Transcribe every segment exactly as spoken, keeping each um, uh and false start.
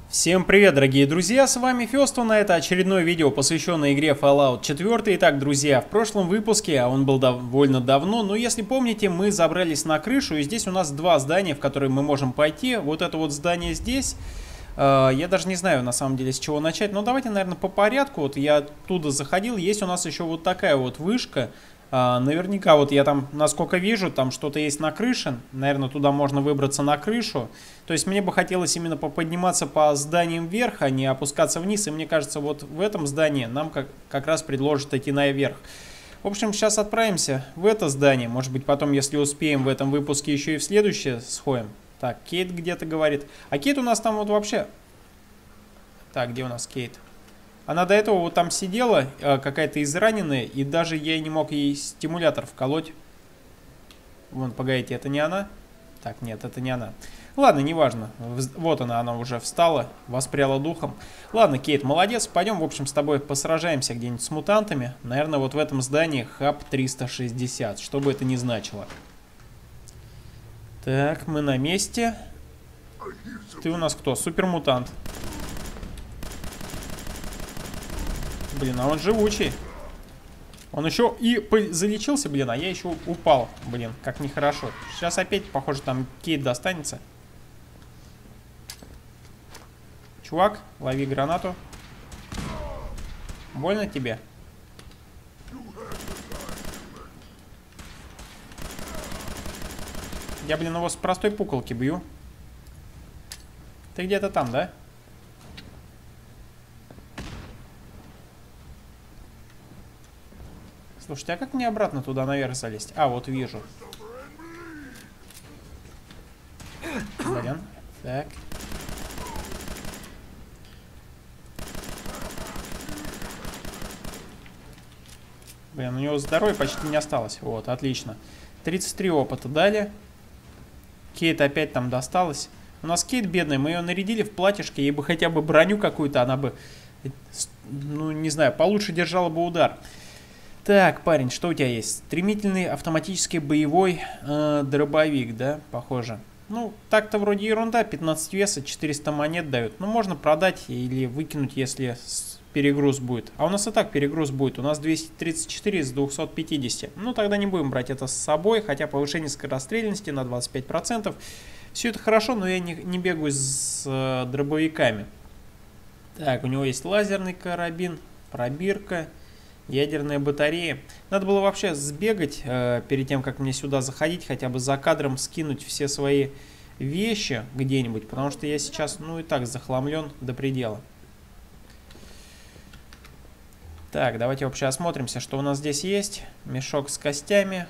Всем привет, дорогие друзья, с вами Фёстун, это очередное видео, посвященное игре Fallout четыре. Итак, друзья, в прошлом выпуске, а он был довольно давно, но если помните, мы забрались на крышу, и здесь у нас два здания, в которые мы можем пойти. Вот это вот здание здесь, э, я даже не знаю, на самом деле, с чего начать, но давайте, наверное, по порядку. Вот я оттуда заходил, есть у нас еще вот такая вот вышка. А, наверняка, вот я там, насколько вижу, там что-то есть на крыше. Наверное, туда можно выбраться на крышу. То есть мне бы хотелось именно подниматься по зданиям вверх, а не опускаться вниз. И мне кажется, вот в этом здании нам как, как раз предложат идти наверх. В общем, сейчас отправимся в это здание. Может быть, потом, если успеем, в этом выпуске еще и в следующее сходим. Так, Кейт где-то говорит. А Кейт у нас там вот вообще... Так, где у нас Кейт? Она до этого вот там сидела, какая-то израненная, и даже я не мог ей стимулятор вколоть. Вон, погодите, это не она? Так, нет, это не она. Ладно, неважно. Вот она, она уже встала, воспряла духом. Ладно, Кейт, молодец. Пойдем, в общем, с тобой посражаемся где-нибудь с мутантами. Наверное, вот в этом здании хаб триста шестьдесят, что бы это ни значило. Так, мы на месте. Ты у нас кто? Супермутант. Блин, а он живучий. Он еще и залечился, блин, а я еще упал. Блин, как нехорошо. Сейчас опять, похоже, там Кейт достанется. Чувак, лови гранату. Больно тебе? Я, блин, его с простой пуколки бью. Ты где-то там, да? Слушайте, а как мне обратно туда наверх залезть? А, вот вижу. Блин. Так. Блин, у него здоровья почти не осталось. Вот, отлично. тридцать три опыта дали. Кейт опять там досталась. У нас Кейт бедная, мы ее нарядили в платьишко. Ей бы хотя бы броню какую-то, она бы, ну, не знаю, получше держала бы удар. Так, парень, что у тебя есть? Стремительный автоматический боевой э, дробовик, да, похоже. Ну, так-то вроде ерунда, пятнадцать веса, четыреста монет дают. Ну, можно продать или выкинуть, если перегруз будет. А у нас и так перегруз будет, у нас двести тридцать четыре из двухсот пятидесяти. Ну, тогда не будем брать это с собой, хотя повышение скорострельности на двадцать пять процентов. Все это хорошо, но я не, не бегаю с э, дробовиками. Так, у него есть лазерный карабин, пробирка. Ядерная батарея. Надо было вообще сбегать э, перед тем, как мне сюда заходить, хотя бы за кадром скинуть все свои вещи где-нибудь, потому что я сейчас, ну и так, захламлен до предела. Так, давайте вообще осмотримся, что у нас здесь есть. Мешок с костями.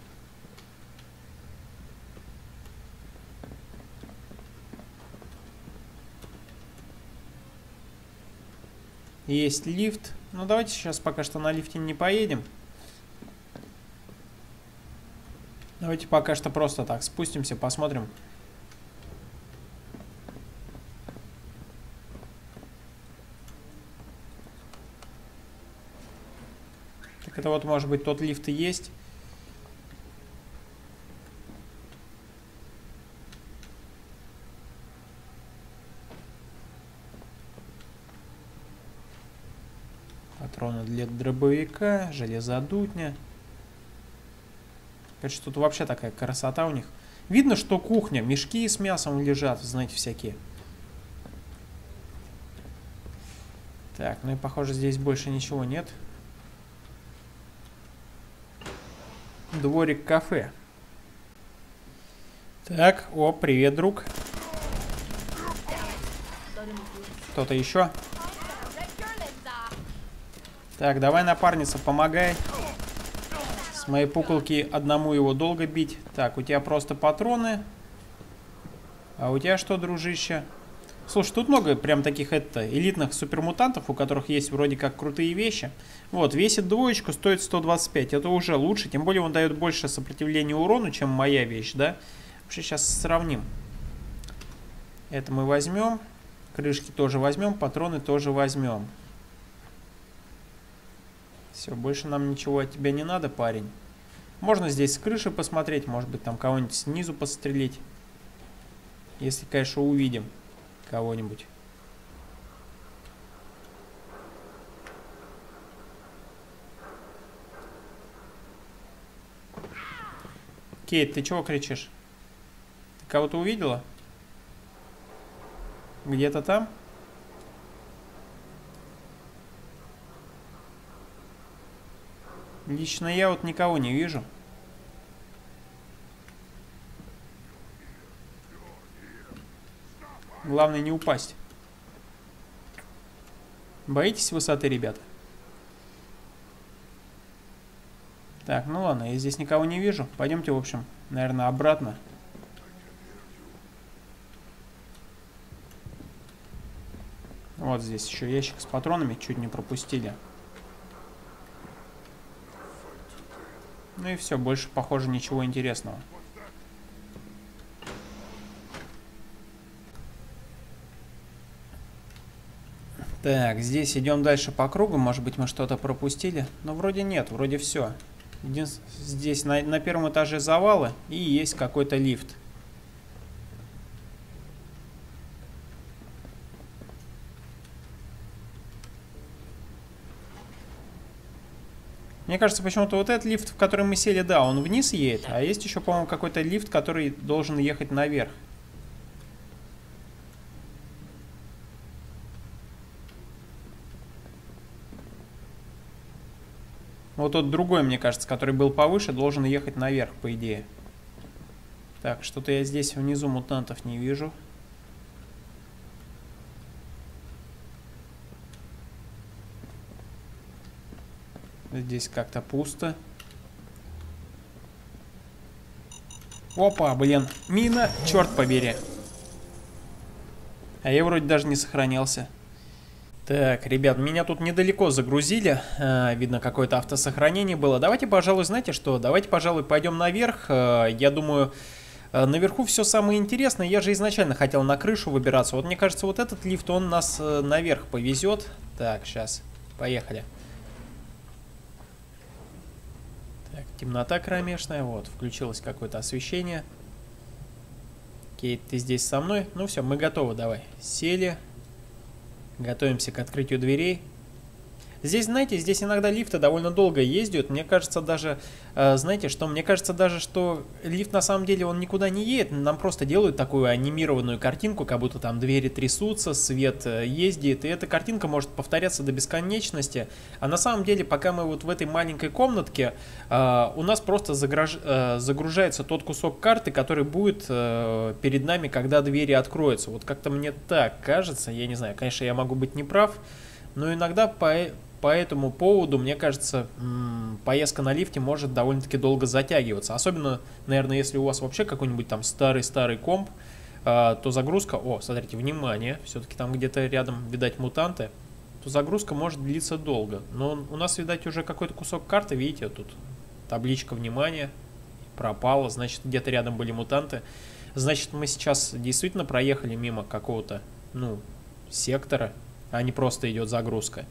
Есть лифт. Ну, давайте сейчас пока что на лифте не поедем. Давайте пока что просто так спустимся, посмотрим. Так это вот, может быть, тот лифт и есть. Патроны для дробовика, железодутня. Кажется, тут вообще такая красота у них. Видно, что кухня, мешки с мясом лежат, знаете, всякие. Так, ну и похоже, здесь больше ничего нет. Дворик кафе. Так, о, привет, друг. Кто-то еще? Так, давай, напарница, помогай. С моей пуколки одному его долго бить. Так, у тебя просто патроны. А у тебя что, дружище? Слушай, тут много прям таких это, элитных супермутантов, у которых есть вроде как крутые вещи. Вот, весит двоечку, стоит сто двадцать пять. Это уже лучше, тем более он дает больше сопротивления урону, чем моя вещь, да? Вообще сейчас сравним. Это мы возьмем. Крышки тоже возьмем, патроны тоже возьмем. Все, больше нам ничего от тебя не надо, парень. Можно здесь с крыши посмотреть, может быть, там кого-нибудь снизу подстрелить. Если, конечно, увидим кого-нибудь. Кейт, ты чего кричишь? Ты кого-то увидела? Где-то там? Лично я вот никого не вижу. Главное не упасть. Боитесь высоты, ребята? Так, ну ладно, я здесь никого не вижу. Пойдемте, в общем, наверное, обратно. Вот здесь еще ящик с патронами, чуть не пропустили. Ну и все, больше, похоже, ничего интересного. Так, здесь идем дальше по кругу. Может быть, мы что-то пропустили. Но вроде нет, вроде все. Здесь на, на первом этаже завалы и есть какой-то лифт. Мне кажется, почему-то вот этот лифт, в который мы сели, да, он вниз едет. А есть еще, по-моему, какой-то лифт, который должен ехать наверх. Вот тот другой, мне кажется, который был повыше, должен ехать наверх, по идее. Так, что-то я здесь внизу мутантов не вижу. Здесь как-то пусто. Опа, блин, мина, черт побери. А я вроде даже не сохранялся. Так, ребят, меня тут недалеко загрузили. А, видно, какое-то автосохранение было. Давайте, пожалуй, знаете что? Давайте, пожалуй, пойдем наверх. А, я думаю, наверху все самое интересное. Я же изначально хотел на крышу выбираться. Вот мне кажется, вот этот лифт, он нас наверх повезет. Так, сейчас, поехали. Так, темнота кромешная. Вот, включилось какое-то освещение. Кейт, ты здесь со мной? Ну все, мы готовы, давай. Сели. Готовимся к открытию дверей. Здесь, знаете, здесь иногда лифты довольно долго ездят. Мне кажется даже, э, знаете что, мне кажется даже, что лифт на самом деле он никуда не едет. Нам просто делают такую анимированную картинку, как будто там двери трясутся, свет э, ездит. И эта картинка может повторяться до бесконечности. А на самом деле, пока мы вот в этой маленькой комнатке, э, у нас просто загруж... э, загружается тот кусок карты, который будет э, перед нами, когда двери откроются. Вот как-то мне так кажется, я не знаю, конечно, я могу быть неправ, но иногда по... По этому поводу, мне кажется, поездка на лифте может довольно-таки долго затягиваться. Особенно, наверное, если у вас вообще какой-нибудь там старый-старый комп, то загрузка... О, смотрите, внимание, все-таки там где-то рядом, видать, мутанты. То загрузка может длиться долго. Но у нас, видать, уже какой-то кусок карты, видите, тут табличка «Внимание» пропала, значит, где-то рядом были мутанты. Значит, мы сейчас действительно проехали мимо какого-то, ну, сектора, а не просто идет загрузка.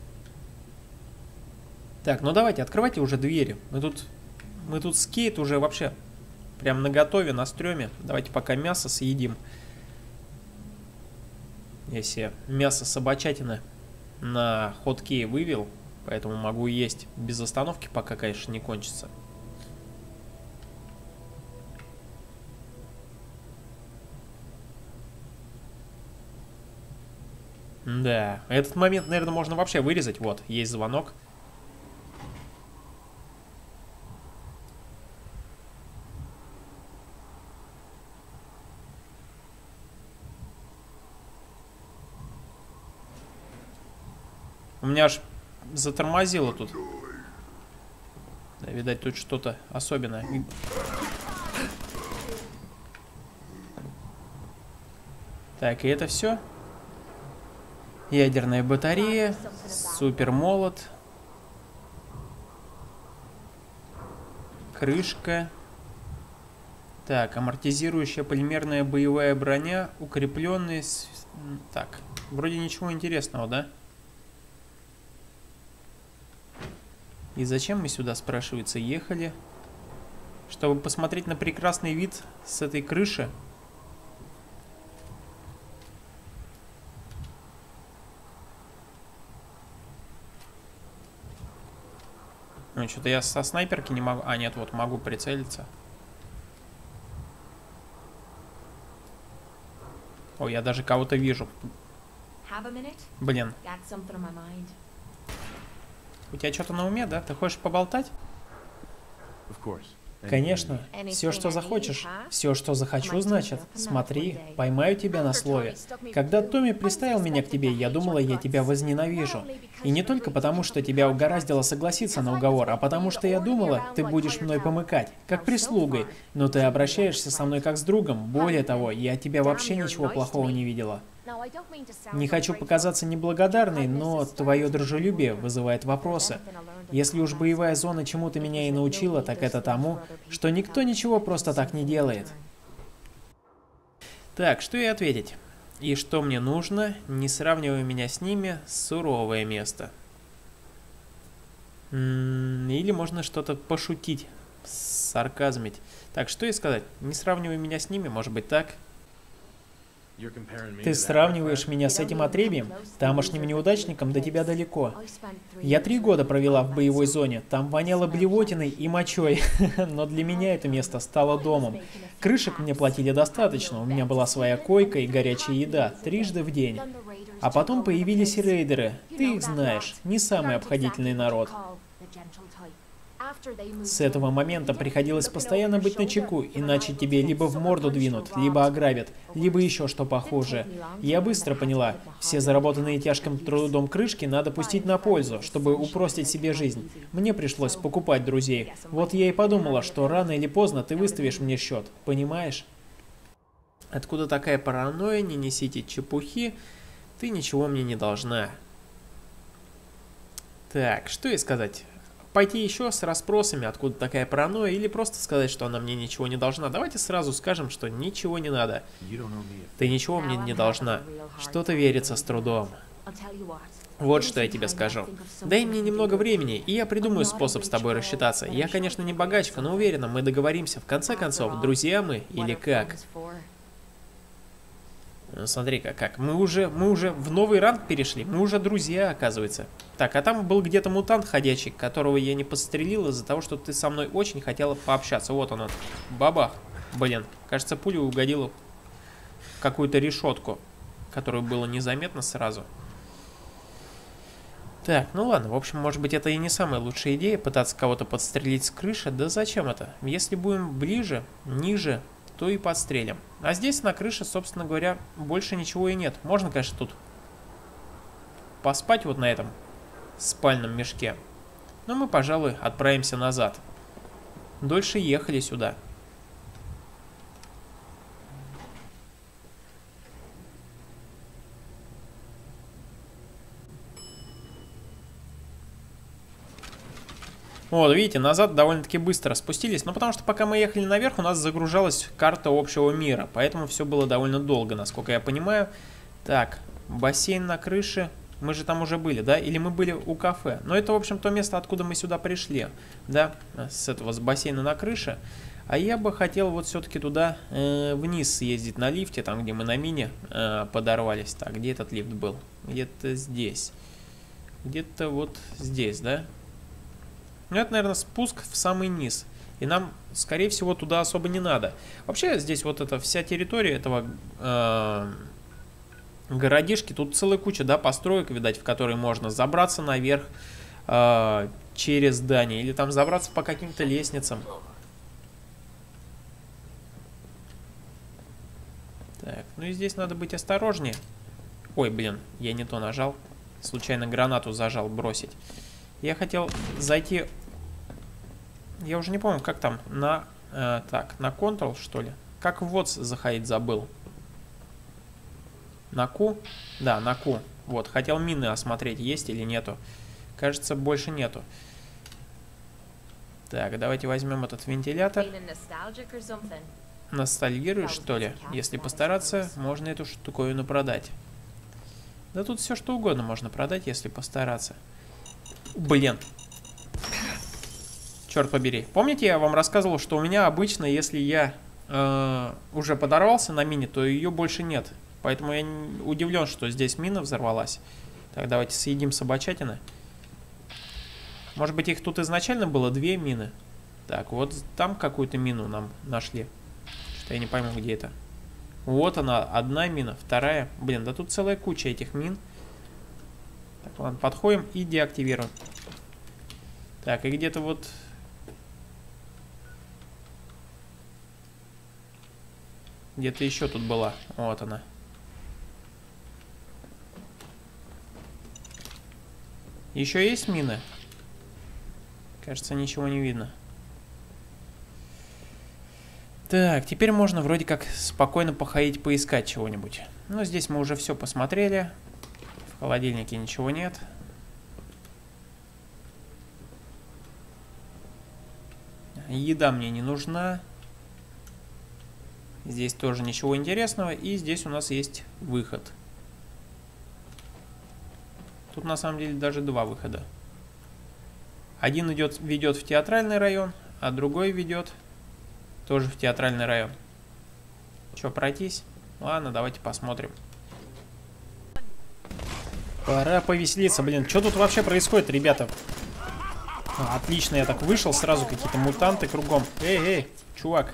Так, ну давайте, открывайте уже двери. Мы тут, мы тут с Кейт уже вообще прям наготове, на стреме. Давайте пока мясо съедим. Я себе мясо собачатины на хоткей вывел, поэтому могу есть без остановки, пока, конечно, не кончится. Да, этот момент, наверное, можно вообще вырезать. Вот, есть звонок. У меня аж затормозило тут. Да, видать, тут что-то особенное. Так, и это все. Ядерная батарея. Супер молот. Крышка. Так, амортизирующая полимерная боевая броня. Укрепленные... С... Так, вроде ничего интересного, да? И зачем мы сюда, спрашивается, ехали? Чтобы посмотреть на прекрасный вид с этой крыши. Ну, что-то я со снайперки не могу... А, нет, вот, могу прицелиться. О, я даже кого-то вижу. Блин. У тебя что-то на уме, да? Ты хочешь поболтать? Конечно. Все, что захочешь. Все, что захочу, значит. Смотри, поймаю тебя на слове. Когда Томми приставил меня к тебе, я думала, я тебя возненавижу. И не только потому, что тебя угораздило согласиться на уговор, а потому что я думала, ты будешь мной помыкать, как прислугой. Но ты обращаешься со мной как с другом. Более того, я от тебя вообще ничего плохого не видела. Не хочу показаться неблагодарной, но твое дружелюбие вызывает вопросы. Если уж боевая зона чему-то меня и научила, так это тому, что никто ничего просто так не делает. Так, что и ответить? И что мне нужно, не сравнивая меня с ними, суровое место. М-м, или можно что-то пошутить, сарказмить. Так, что и сказать? Не сравнивай меня с ними, может быть так? Ты сравниваешь меня с этим отребием, тамошним неудачником, до тебя далеко. Я три года провела в боевой зоне, там воняло блевотиной и мочой, но для меня это место стало домом. Крышек мне платили достаточно, у меня была своя койка и горячая еда, трижды в день. А потом появились рейдеры, ты их знаешь, не самый обходительный народ. С этого момента приходилось постоянно быть начеку, иначе тебе либо в морду двинут, либо ограбят, либо еще что похуже. Я быстро поняла, все заработанные тяжким трудом крышки надо пустить на пользу, чтобы упростить себе жизнь. Мне пришлось покупать друзей. Вот я и подумала, что рано или поздно ты выставишь мне счет, понимаешь? Откуда такая паранойя, не несите чепухи, ты ничего мне не должна. Так, что и сказать? Пойти еще с расспросами, откуда такая паранойя, или просто сказать, что она мне ничего не должна. Давайте сразу скажем, что ничего не надо. Ты ничего мне не должна. Что-то верится с трудом. Вот что я тебе скажу. Дай мне немного времени, и я придумаю способ с тобой рассчитаться. Я, конечно, не богачка, но уверена, мы договоримся. В конце концов, друзья мы или как? Ну, смотри-ка, как. Мы уже, мы уже в новый ранг перешли. Мы уже друзья, оказывается. Так, а там был где-то мутант ходячий, которого я не подстрелил из-за того, что ты со мной очень хотела пообщаться. Вот он, он. Бабах. Блин, кажется, пуля угодила в какую-то решетку, которую было незаметно сразу. Так, ну ладно, в общем, может быть, это и не самая лучшая идея, пытаться кого-то подстрелить с крыши. Да зачем это? Если будем ближе, ниже, то и подстрелим. А здесь на крыше, собственно говоря, больше ничего и нет. Можно, конечно, тут поспать вот на этом спальном мешке. Но мы, пожалуй, отправимся назад. Дольше ехали сюда. Вот, видите, назад довольно-таки быстро спустились. Но потому что пока мы ехали наверх, у нас загружалась карта общего мира. Поэтому все было довольно долго, насколько я понимаю. Так, бассейн на крыше. Мы же там уже были, да? Или мы были у кафе? Но это, в общем, то место, откуда мы сюда пришли. Да, с этого, с бассейна на крыше. А я бы хотел вот все-таки туда э, вниз съездить на лифте, там, где мы на мине э, подорвались. Так, где этот лифт был? Где-то здесь. Где-то вот здесь, да? Ну, это, наверное, спуск в самый низ. И нам, скорее всего, туда особо не надо. Вообще, здесь вот эта вся территория этого э, городишки, тут целая куча, да, построек, видать, в которые можно забраться наверх э, через здание. Или там забраться по каким-то лестницам. Так, ну и здесь надо быть осторожнее. Ой, блин, я не то нажал. Случайно гранату зажал бросить. Я хотел зайти, я уже не помню, как там, на, э, так, на Ctrl, что ли? Как в вот заходить забыл. На Q? Да, на Q. Вот, хотел мины осмотреть, есть или нету. Кажется, больше нету. Так, давайте возьмем этот вентилятор. Ностальгируешь, что ли? Если постараться, можно эту штуковину продать. Да тут все что угодно можно продать, если постараться. Блин. Черт побери. Помните, я вам рассказывал, что у меня обычно, если я э, уже подорвался на мине, то ее больше нет. Поэтому я удивлен, что здесь мина взорвалась. Так, давайте съедим собачатины. Может быть, их тут изначально было две мины. Так, вот там какую-то мину нам нашли. Что я не пойму, где это. Вот она, одна мина, вторая. Блин, да тут целая куча этих мин. Так, ладно, подходим и деактивируем. Так, и где-то вот... Где-то еще тут была. Вот она. Еще есть мины? Кажется, ничего не видно. Так, теперь можно вроде как спокойно походить, поискать чего-нибудь. Но здесь мы уже все посмотрели. В холодильнике ничего нет. Еда мне не нужна. Здесь тоже ничего интересного. И здесь у нас есть выход. Тут на самом деле даже два выхода. Один идет, ведет в театральный район, а другой ведет тоже в театральный район. Че, пройтись? Ладно, давайте посмотрим. Пора повеселиться, блин. Что тут вообще происходит, ребята? А, отлично, я так вышел, сразу какие-то мутанты кругом. Эй, эй, чувак.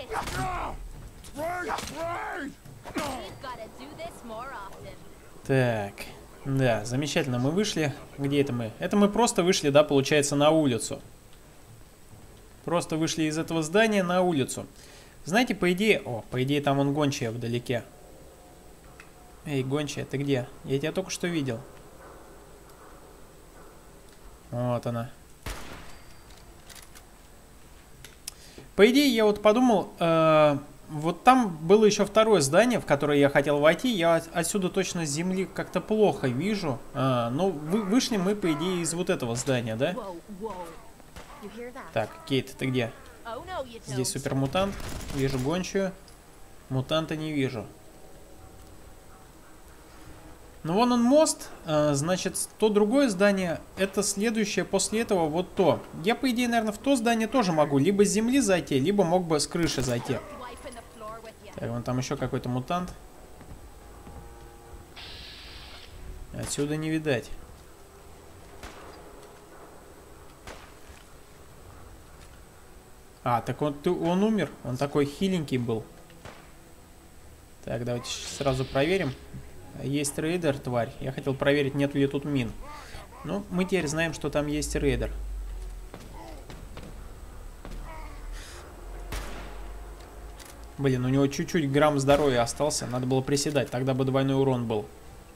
Так, да, замечательно, мы вышли. Где это мы? Это мы просто вышли, да, получается, на улицу. Просто вышли из этого здания на улицу. Знаете, по идее... О, по идее, там вон гончая вдалеке. Эй, гончая, ты где? Я тебя только что видел. Вот она. По идее, я вот подумал... Э, вот там было еще второе здание, в которое я хотел войти. Я отсюда точно с земли как-то плохо вижу. А, но вы, вышли мы, по идее, из вот этого здания, да? Так, Кейт, ты где? Здесь супермутант. Вижу гончую. Мутанта не вижу. Ну, вон он мост. А, значит, то другое здание. Это следующее после этого вот то. Я, по идее, наверное, в то здание тоже могу. Либо с земли зайти, либо мог бы с крыши зайти. Так, вон там еще какой-то мутант. Отсюда не видать. А, так он, ты, он умер. Он такой хиленький был. Так, давайте сразу проверим. Есть рейдер, тварь. Я хотел проверить, нет ли тут мин. Ну, мы теперь знаем, что там есть рейдер. Блин, у него чуть-чуть грамм здоровья остался. Надо было приседать, тогда бы двойной урон был.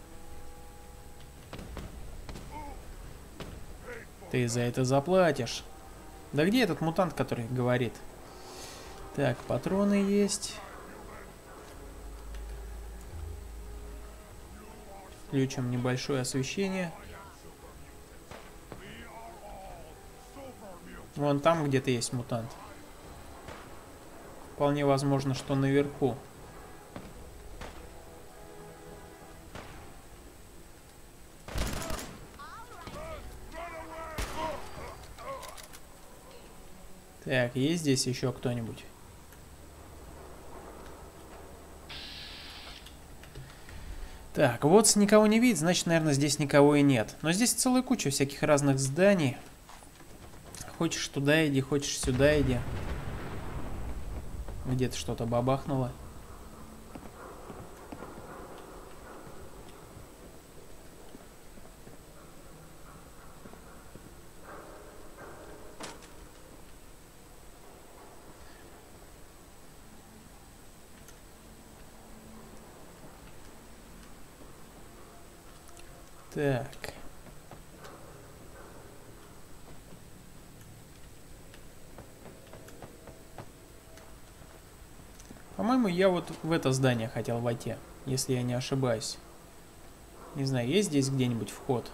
Ты за это заплатишь. Да где этот мутант, который говорит? Так, патроны есть. Включим небольшое освещение. Вон там где-то есть мутант. Вполне возможно, что наверху. Так, есть здесь еще кто-нибудь? Так, вот никого не видит, значит, наверное, здесь никого и нет. Но здесь целая куча всяких разных зданий. Хочешь туда иди, хочешь сюда иди. Где-то что-то бабахнуло. Так. По-моему, я вот в это здание хотел войти, если я не ошибаюсь. Не знаю, есть здесь где-нибудь вход?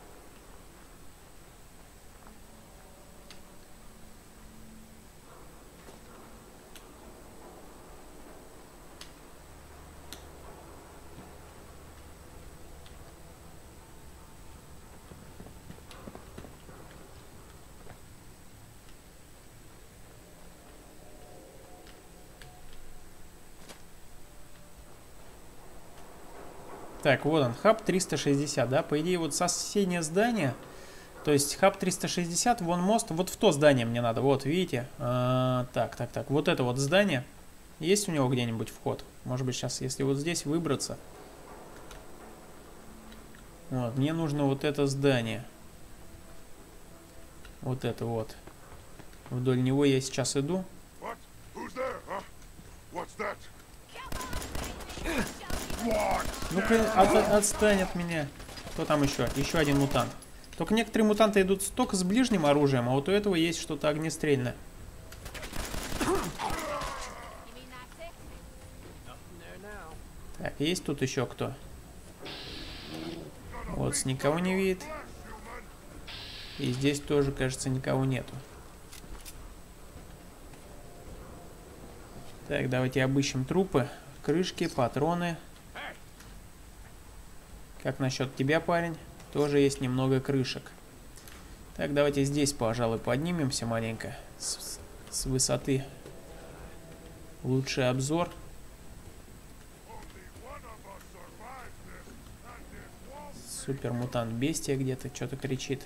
Так, вот он, хаб триста шестьдесят, да? По идее, вот соседнее здание, то есть хаб триста шестьдесят, вон мост, вот в то здание мне надо, вот, видите? А, так, так, так, вот это вот здание. Есть у него где-нибудь вход? Может быть, сейчас, если вот здесь выбраться. Вот, мне нужно вот это здание. Вот это вот. Вдоль него я сейчас иду. Ну-ка, от, отстань от меня. Кто там еще? Еще один мутант. Только некоторые мутанты идут только с ближним оружием, а вот у этого есть что-то огнестрельное. Так, есть тут еще кто? Вот, с никого не видит. И здесь тоже, кажется, никого нету. Так, давайте обыщем трупы. Крышки, патроны. Как насчет тебя, парень? Тоже есть немного крышек. Так, давайте здесь, пожалуй, поднимемся маленько. С, с высоты. Лучший обзор. Супер мутант бестия где-то что-то кричит.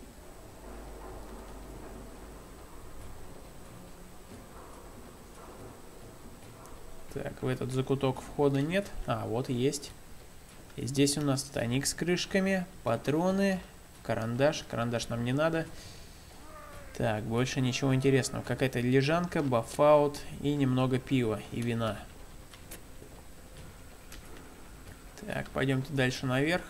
Так, в этот закуток входа нет. А, вот есть. И здесь у нас тайник с крышками, патроны, карандаш. Карандаш нам не надо. Так, больше ничего интересного. Какая-то лежанка, бафаут и немного пива и вина. Так, пойдемте дальше наверх.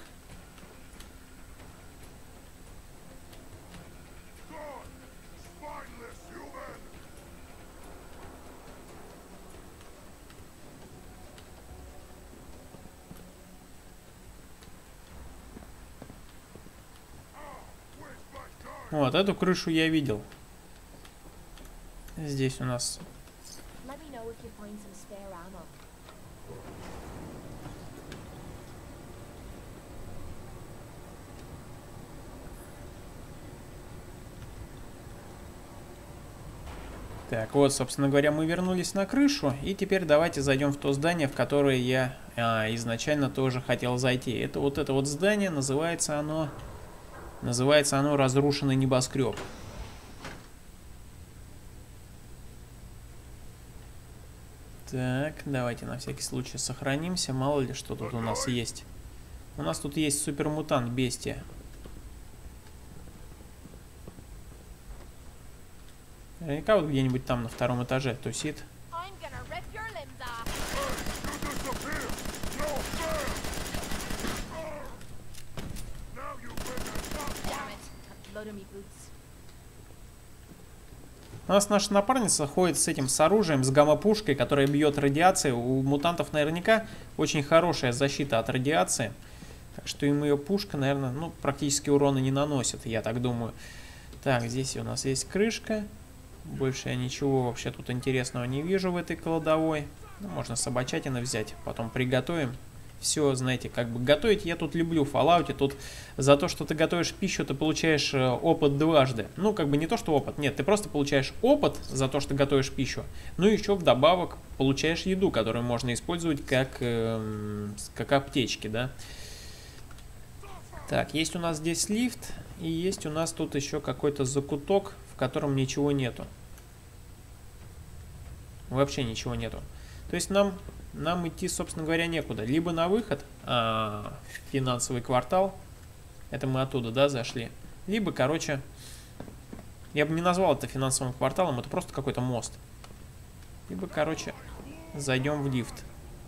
Вот, эту крышу я видел. Здесь у нас... Так, вот, собственно говоря, мы вернулись на крышу. И теперь давайте зайдем в то здание, в которое я а, изначально тоже хотел зайти. Это вот это вот здание, называется оно... Называется оно «Разрушенный небоскреб». Так, давайте на всякий случай сохранимся. Мало ли, что тут у нас есть. У нас тут есть супермутант бестия. Наверняка вот где-нибудь там на втором этаже тусит. У нас наша напарница ходит с этим, с оружием, с гамма-пушкой, которая бьет радиацией. У мутантов наверняка очень хорошая защита от радиации. Так что им ее пушка, наверное, ну, практически урона не наносит, я так думаю. Так, здесь у нас есть крышка. Больше я ничего вообще тут интересного не вижу в этой кладовой. Ну, можно собачатины взять, потом приготовим. Все, знаете, как бы готовить я тут люблю в Fallout. Тут за то, что ты готовишь пищу, ты получаешь опыт дважды. Ну, как бы не то, что опыт. Нет, ты просто получаешь опыт за то, что готовишь пищу. Ну, и еще вдобавок получаешь еду, которую можно использовать как, э, как аптечки, да. Так, есть у нас здесь лифт. И есть у нас тут еще какой-то закуток, в котором ничего нету. Вообще ничего нету. То есть нам... Нам идти, собственно говоря, некуда. Либо на выход а, в финансовый квартал. Это мы оттуда, да, зашли. Либо, короче, я бы не назвал это финансовым кварталом. Это просто какой-то мост. Либо, короче, зайдем в лифт.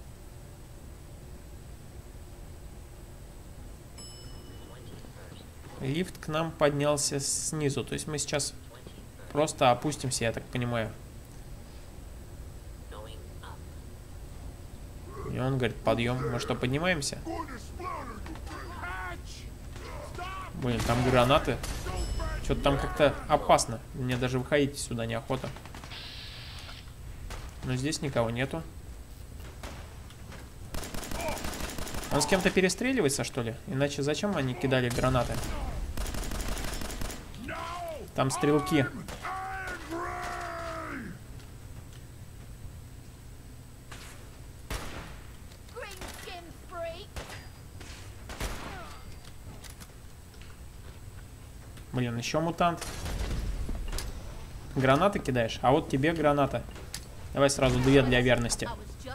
Лифт к нам поднялся снизу. То есть мы сейчас просто опустимся, я так понимаю. И он говорит, подъем. Мы что, поднимаемся? Блин, там гранаты. Что-то там как-то опасно. Мне даже выходить сюда неохота. Но здесь никого нету. Он с кем-то перестреливается, что ли? Иначе зачем они кидали гранаты? Там стрелки. Блин, еще мутант. Гранаты кидаешь? А вот тебе граната. Давай сразу две для верности.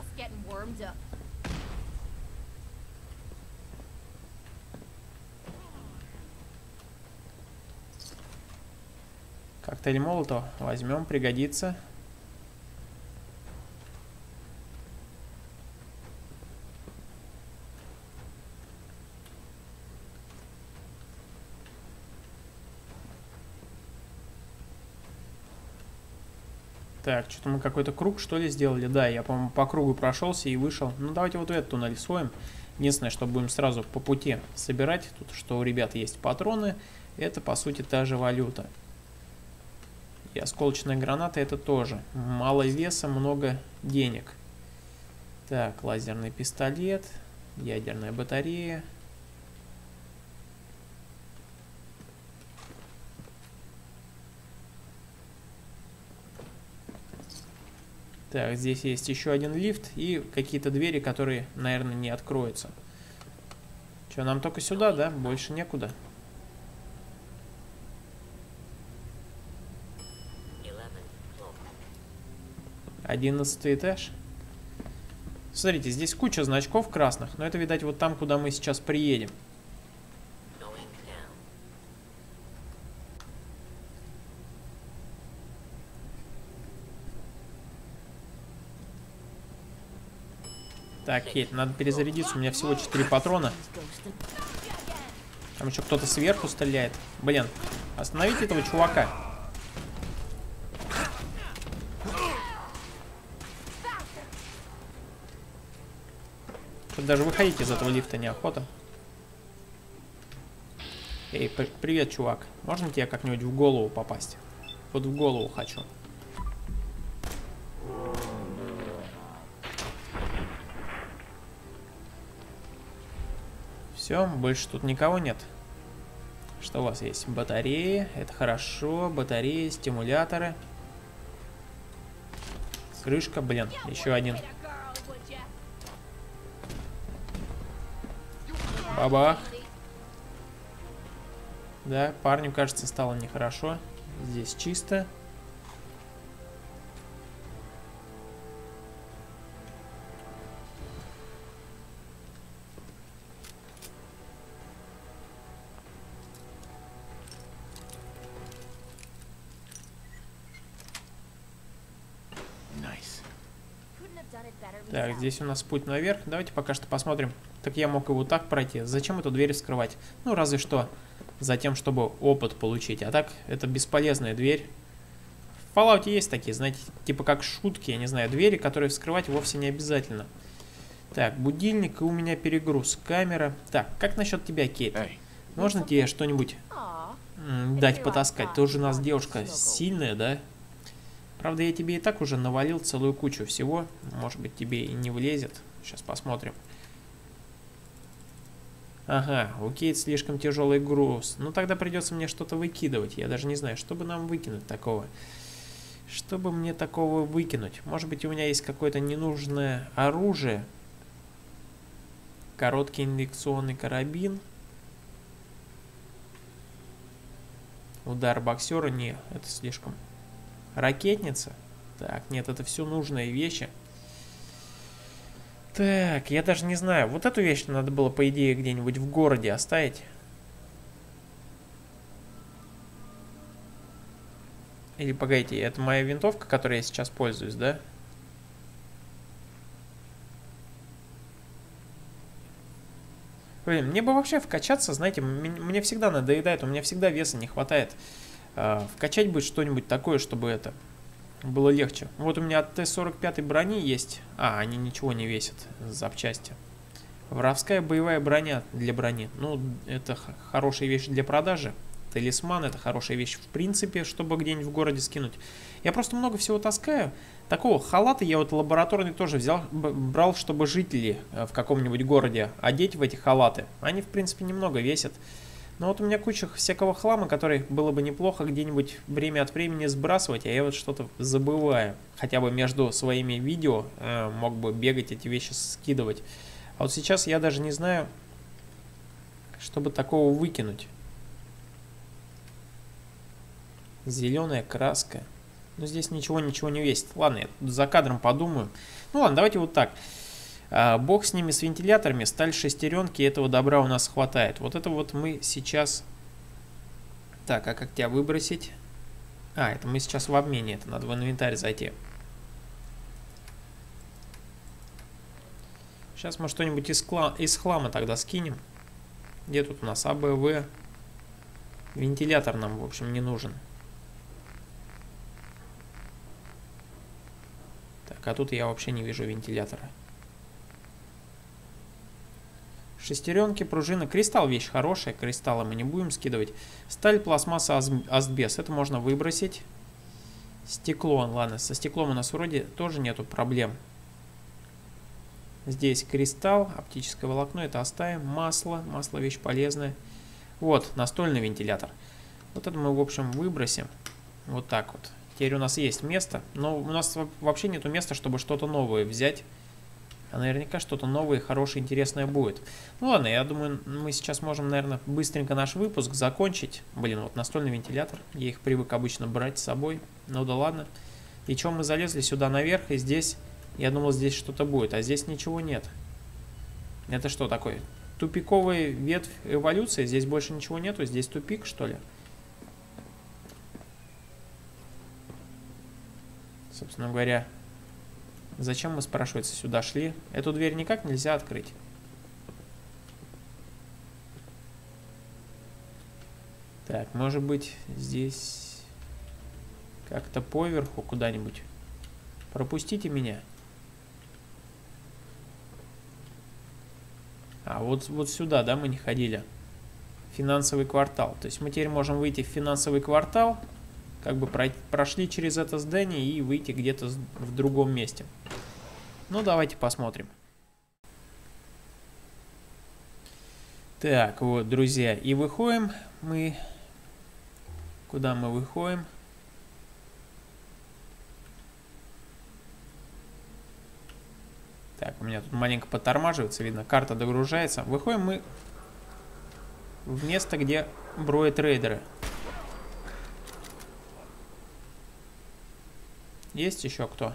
Коктейль Молотова возьмем, пригодится. Так, что-то мы какой-то круг, что ли, сделали? Да, я, по-моему, по кругу прошелся и вышел. Ну, давайте вот эту нарисуем. Единственное, что будем сразу по пути собирать, тут что у ребят есть патроны, это, по сути, та же валюта. И осколочная граната это тоже. Мало веса, много денег. Так, лазерный пистолет, ядерная батарея. Так, здесь есть еще один лифт и какие-то двери, которые, наверное, не откроются. Что, нам только сюда, да? Больше некуда. Одиннадцатый этаж. Смотрите, здесь куча значков красных, но это, видать, вот там, куда мы сейчас приедем. Так, Кейт, надо перезарядиться, у меня всего четыре патрона. Там еще кто-то сверху стреляет. Блин, остановите этого чувака. Тут даже выходить из этого лифта неохота. Эй, при привет, чувак. Можно тебе как-нибудь в голову попасть? Вот в голову хочу. Все, больше тут никого нет. Что у вас есть? Батареи, это хорошо. Батареи, стимуляторы. Крышка, блин, еще один. Бабах. Да, парню, кажется, стало нехорошо. Здесь чисто. Так, здесь у нас путь наверх. Давайте пока что посмотрим. Так я мог его так пройти. Зачем эту дверь вскрывать? Ну, разве что за тем, чтобы опыт получить. А так, это бесполезная дверь. В Fallout есть такие, знаете, типа как шутки, я не знаю, двери, которые вскрывать вовсе не обязательно. Так, будильник, и у меня перегруз. Камера. Так, как насчет тебя, Кейт? Можно тебе что-нибудь дать потаскать? Ты уже у нас девушка сильная, да? Правда, я тебе и так уже навалил целую кучу всего. Может быть, тебе и не влезет. Сейчас посмотрим. Ага, у Кейт слишком тяжелый груз. Ну, тогда придется мне что-то выкидывать. Я даже не знаю, что бы нам выкинуть такого. Что бы мне такого выкинуть? Может быть, у меня есть какое-то ненужное оружие. Короткий индукционный карабин. Удар боксера. Не, это слишком... Ракетница. Так, нет, это все нужные вещи. Так, я даже не знаю. Вот эту вещь надо было, по идее, где-нибудь в городе оставить. Или, погодите, это моя винтовка, которой я сейчас пользуюсь, да? Блин, мне бы вообще вкачаться, знаете, мне всегда надоедает, у меня всегда веса не хватает. Вкачать бы что-нибудь такое, чтобы это было легче. Вот у меня от Т сорок пять брони есть. А, они ничего не весят, запчасти. Воровская боевая броня для брони. Ну, это хорошая вещь для продажи. Талисман — это хорошая вещь в принципе, чтобы где-нибудь в городе скинуть. Я просто много всего таскаю. Такого халата я вот лабораторный тоже взял, брал, чтобы жители в каком-нибудь городе одеть в эти халаты. Они, в принципе, немного весят. Но вот у меня куча всякого хлама, который было бы неплохо где-нибудь время от времени сбрасывать, а я вот что-то забываю. Хотя бы между своими видео э, мог бы бегать, эти вещи скидывать. А вот сейчас я даже не знаю, чтобы такого выкинуть. Зеленая краска. Но здесь ничего, ничего не весит. Ладно, я за кадром подумаю. Ну ладно, давайте вот так. А, бог с ними, с вентиляторами. Сталь шестеренки, этого добра у нас хватает. Вот это вот мы сейчас... Так, а как тебя выбросить? А, это мы сейчас в обмене. Это надо в инвентарь зайти. Сейчас мы что-нибудь из, из хлама тогда скинем. Где тут у нас А Б В? Вентилятор нам, в общем, не нужен. Так, а тут я вообще не вижу вентилятора. Шестеренки, пружины. Кристалл вещь хорошая. Кристаллы мы не будем скидывать. Сталь, пластмасса, асбест. Это можно выбросить. Стекло. Ладно, со стеклом у нас вроде тоже нету проблем. Здесь кристалл, оптическое волокно. Это оставим. Масло. Масло вещь полезная. Вот, настольный вентилятор. Вот это мы, в общем, выбросим. Вот так вот. Теперь у нас есть место. Но у нас вообще нету места, чтобы что-то новое взять. А наверняка что-то новое, хорошее, интересное будет. Ну ладно, я думаю, мы сейчас можем, наверное, быстренько наш выпуск закончить. Блин, вот настольный вентилятор. Я их привык обычно брать с собой. Ну да ладно. И что, мы залезли сюда наверх, и здесь... Я думал, здесь что-то будет, а здесь ничего нет. Это что такое? Тупиковая ветвь эволюции? Здесь больше ничего нету? Здесь тупик, что ли? Собственно говоря... Зачем мы, спрашивается, сюда шли? Эту дверь никак нельзя открыть. Так, может быть, здесь как-то поверху куда-нибудь. Пропустите меня. А, вот, вот сюда, да, мы не ходили. Финансовый квартал. То есть мы теперь можем выйти в финансовый квартал, как бы прошли через это здание и выйти где-то в другом месте. Ну, давайте посмотрим. Так, вот, друзья, и выходим мы... Куда мы выходим? Так, у меня тут маленько подтормаживается, видно, карта догружается. Выходим мы в место, где броют рейдеры. Есть еще кто?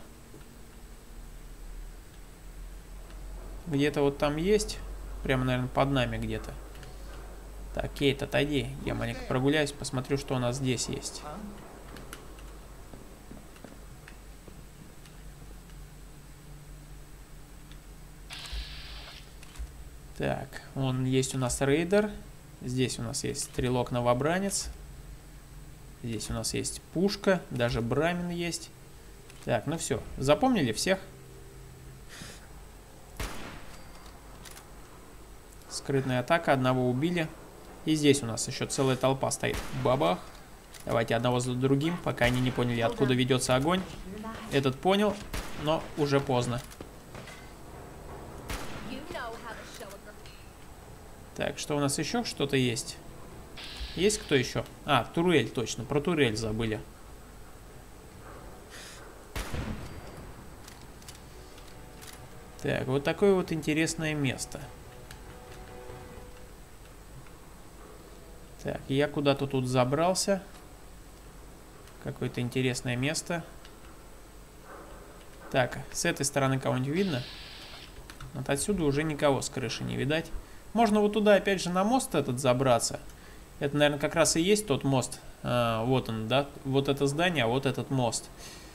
Где-то вот там есть. Прямо, наверное, под нами где-то. Так, Кейт, отойди. Я маленько прогуляюсь, посмотрю, что у нас здесь есть. Так, он есть у нас рейдер. Здесь у нас есть стрелок-новобранец. Здесь у нас есть пушка. Даже брамин есть. Так, ну все. Запомнили всех? Скрытная атака. Одного убили. И здесь у нас еще целая толпа стоит. Бабах. Давайте одного за другим, пока они не поняли, откуда ведется огонь. Этот понял, но уже поздно. Так, что у нас еще? Что-то есть. Есть кто еще? А, турель, точно. Про турель забыли. Так, вот такое вот интересное место. Так, я куда-то тут забрался. Какое-то интересное место. Так, с этой стороны кого-нибудь видно? Вот отсюда уже никого с крыши не видать. Можно вот туда опять же на мост этот забраться. Это, наверное, как раз и есть тот мост. А, вот он, да? Вот это здание, а вот этот мост,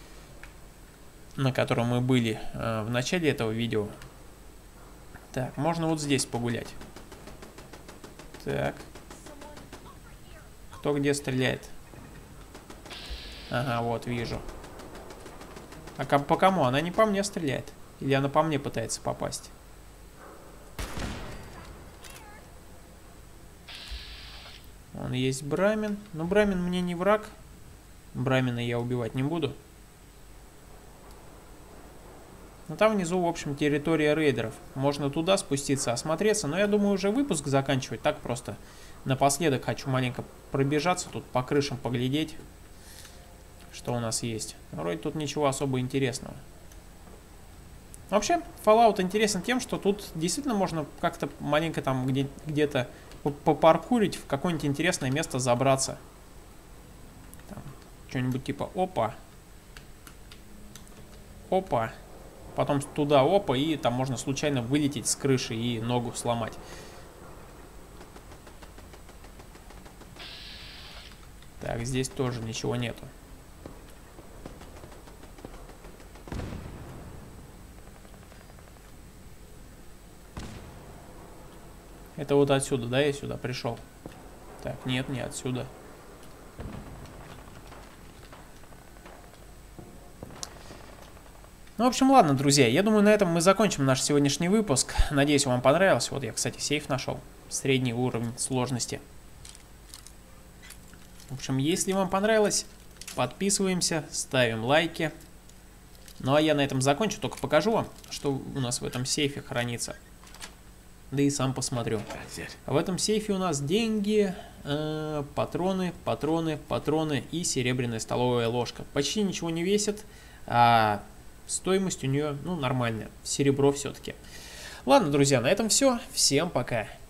на котором мы были а, в начале этого видео. Так, можно вот здесь погулять. Так. Кто где стреляет? Ага, вот, вижу. А по кому? Она не по мне стреляет? Или она по мне пытается попасть? Он есть брамин. Но брамин мне не враг. Брамина я убивать не буду. Но там внизу, в общем, территория рейдеров. Можно туда спуститься, осмотреться. Но я думаю, уже выпуск заканчивать. Так просто напоследок хочу маленько пробежаться тут по крышам, поглядеть, что у нас есть. Вроде тут ничего особо интересного. Вообще, Fallout интересен тем, что тут действительно можно как-то маленько там где- где-то попаркурить, в какое-нибудь интересное место забраться. Что-нибудь типа опа. опа. Потом туда, опа, и там можно случайно вылететь с крыши и ногу сломать. Так, здесь тоже ничего нету. Это вот отсюда, да, я сюда пришел? Так, нет, не отсюда. Ну, в общем, ладно, друзья, я думаю, на этом мы закончим наш сегодняшний выпуск. Надеюсь, вам понравилось. Вот я, кстати, сейф нашел. Средний уровень сложности. В общем, если вам понравилось, подписываемся, ставим лайки. Ну, а я на этом закончу, только покажу вам, что у нас в этом сейфе хранится. Да и сам посмотрю. В этом сейфе у нас деньги, э, патроны, патроны, патроны и серебряная столовая ложка. Почти ничего не весит, а стоимость у нее, ну, нормальная. Серебро все-таки. Ладно, друзья, на этом все. Всем пока.